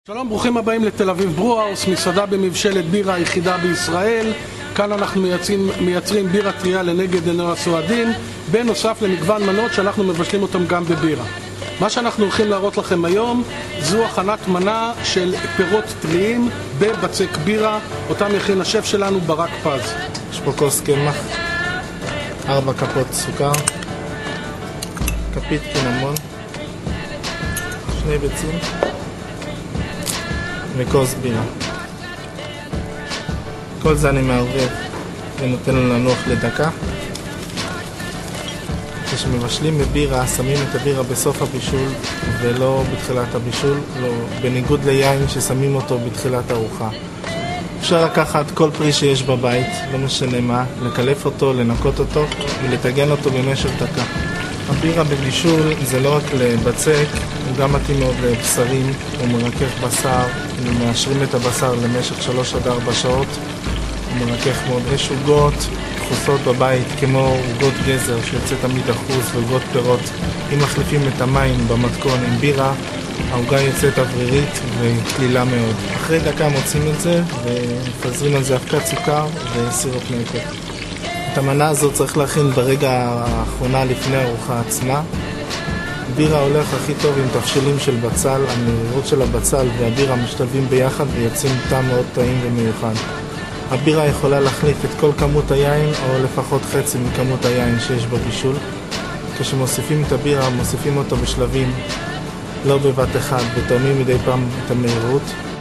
שלום, ברוכים הבאים לתל אביב ברואוס, מסעדה במבשלת בירה היחידה בישראל. כאן אנחנו מייצרים בירה טריה לנגד עיני הסועדים, בנוסף למגוון מנות שאנחנו מבשלים אותם גם בבירה. מה שאנחנו הולכים להראות לכם היום זו הכנת מנה של פירות טריים בבצק בירה, אותם יכין השף שלנו ברק פז. יש פה כוס קמח, 4 כפות סוכר, כפית קינמון, 2 ביצים וכוס בירה. כל זה אני מערבב ונותן לו לנוח לדקה. כשמבשלים בבירה, שמים את הבירה בסוף הבישול ולא בתחילת הבישול, בניגוד ליין ששמים אותו בתחילת הארוחה. אפשר לקחת כל פרי שיש בבית, לא משנה מה, לקלף אותו, לנקות אותו ולטגן אותו במשך דקה. הבירה בבישול זה לא רק לבצק, הוא גם מתאים מאוד לבשרים, הוא מרכך בשר, מאשרים את הבשר למשך 3-4 שעות, הוא מרכך מאוד. יש עוגות דחוסות בבית כמו עוגות גזר שיוצא תמיד אחוז ועוגות פירות. אם מחליפים את המים במתכון עם בירה, העוגה יוצאת אוורירית וכלילה מאוד. אחרי דקה מוצאים את זה ומפזרים על זה אבקת סוכר וסירופ נקות. את המנה הזאת צריך להכין ברגע האחרונה לפני הארוחה עצמה. בירה הולך הכי טוב עם תבשילים של בצל, המהירות של הבצל והבירה משתלבים ביחד ויוצאים טעם מאוד טעים ומיוחד. הבירה יכולה להחליף את כל כמות היין או לפחות חצי מכמות היין שיש בבישול. כשמוסיפים את הבירה, מוסיפים אותו בשלבים, לא בבת אחד, ותואמים מדי פעם את המהירות.